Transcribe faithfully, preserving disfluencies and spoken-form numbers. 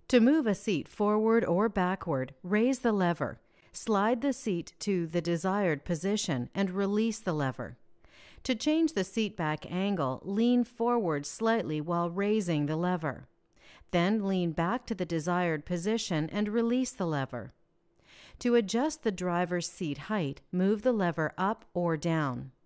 To move a seat forward or backward, raise the lever. Slide the seat to the desired position and release the lever. To change the seat back angle, lean forward slightly while raising the lever. Then lean back to the desired position and release the lever. To adjust the driver's seat height, move the lever up or down.